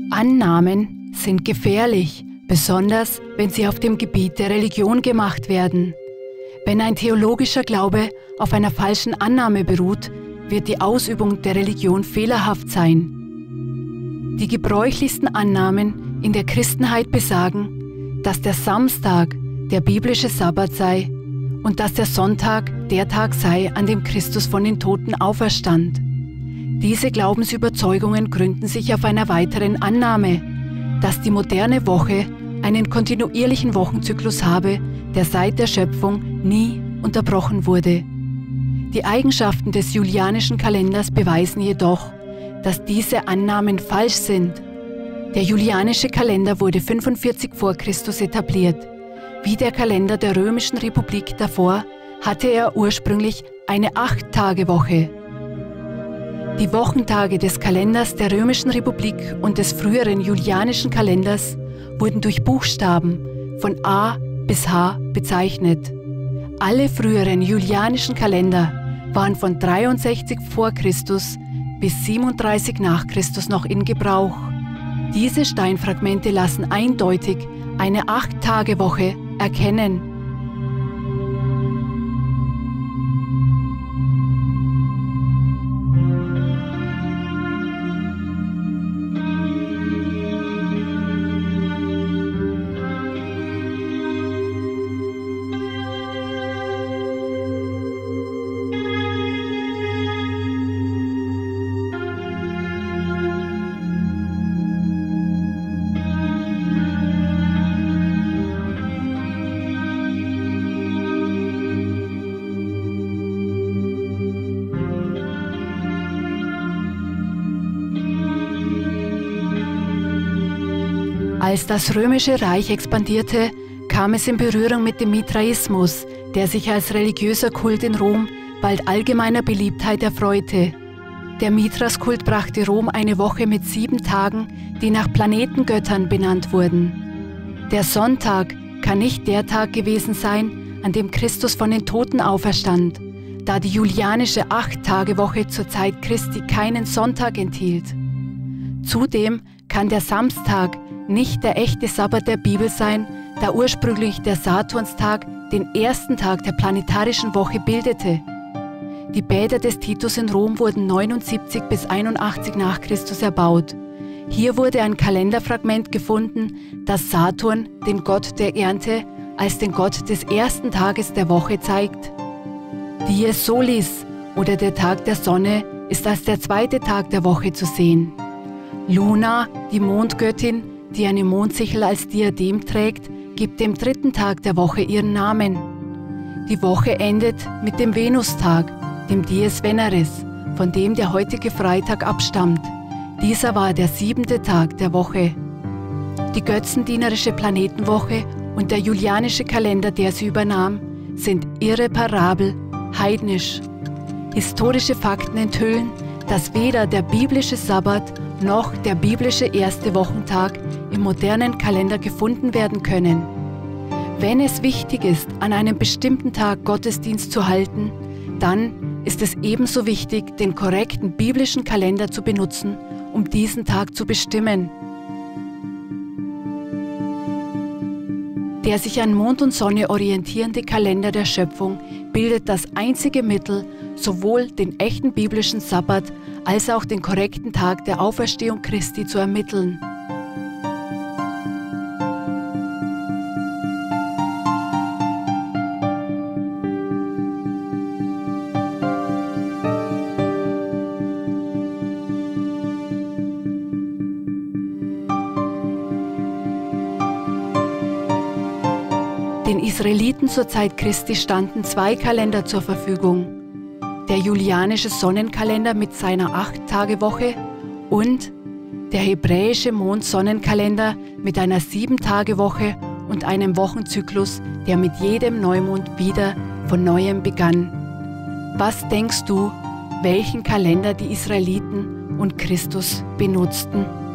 Annahmen sind gefährlich, besonders wenn sie auf dem Gebiet der Religion gemacht werden. Wenn ein theologischer Glaube auf einer falschen Annahme beruht, wird die Ausübung der Religion fehlerhaft sein. Die gebräuchlichsten Annahmen in der Christenheit besagen, dass der Samstag der biblische Sabbat sei und dass der Sonntag der Tag sei, an dem Christus von den Toten auferstand. Diese Glaubensüberzeugungen gründen sich auf einer weiteren Annahme, dass die moderne Woche einen kontinuierlichen Wochenzyklus habe, der seit der Schöpfung nie unterbrochen wurde. Die Eigenschaften des julianischen Kalenders beweisen jedoch, dass diese Annahmen falsch sind. Der julianische Kalender wurde 45 vor Christus etabliert. Wie der Kalender der Römischen Republik davor hatte er ursprünglich eine 8-Tage-Woche. Die Wochentage des Kalenders der Römischen Republik und des früheren julianischen Kalenders wurden durch Buchstaben von A bis H bezeichnet. Alle früheren julianischen Kalender waren von 63 vor Christus bis 37 nach Christus noch in Gebrauch. Diese Steinfragmente lassen eindeutig eine 8-Tage-Woche erkennen. Als das Römische Reich expandierte, kam es in Berührung mit dem Mithraismus, der sich als religiöser Kult in Rom bald allgemeiner Beliebtheit erfreute. Der Mithras-Kult brachte Rom eine Woche mit 7 Tagen, die nach Planetengöttern benannt wurden. Der Sonntag kann nicht der Tag gewesen sein, an dem Christus von den Toten auferstand, da die julianische 8-Tage-Woche zur Zeit Christi keinen Sonntag enthielt. Zudem kann der Samstag nicht der echte Sabbat der Bibel sein, da ursprünglich der Saturnstag den ersten Tag der planetarischen Woche bildete. Die Bäder des Titus in Rom wurden 79 bis 81 nach Christus erbaut. Hier wurde ein Kalenderfragment gefunden, das Saturn, den Gott der Ernte, als den Gott des ersten Tages der Woche zeigt. Dies Solis oder der Tag der Sonne ist als der zweite Tag der Woche zu sehen. Luna, die Mondgöttin, die eine Mondsichel als Diadem trägt, gibt dem dritten Tag der Woche ihren Namen. Die Woche endet mit dem Venustag, dem Dies Veneris, von dem der heutige Freitag abstammt. Dieser war der 7. Tag der Woche. Die götzendienerische Planetenwoche und der julianische Kalender, der sie übernahm, sind irreparabel, heidnisch. Historische Fakten enthüllen, dass weder der biblische Sabbat noch der biblische erste Wochentag im modernen Kalender gefunden werden können. Wenn es wichtig ist, an einem bestimmten Tag Gottesdienst zu halten, dann ist es ebenso wichtig, den korrekten biblischen Kalender zu benutzen, um diesen Tag zu bestimmen. Der sich an Mond und Sonne orientierende Kalender der Schöpfung bildet das einzige Mittel, sowohl den echten biblischen Sabbat als auch den korrekten Tag der Auferstehung Christi zu ermitteln. Den Israeliten zur Zeit Christi standen 2 Kalender zur Verfügung: der julianische Sonnenkalender mit seiner 8-Tage-Woche und der hebräische Mond-Sonnenkalender mit einer 7-Tage-Woche und einem Wochenzyklus, der mit jedem Neumond wieder von Neuem begann. Was denkst du, welchen Kalender die Israeliten und Christus benutzten?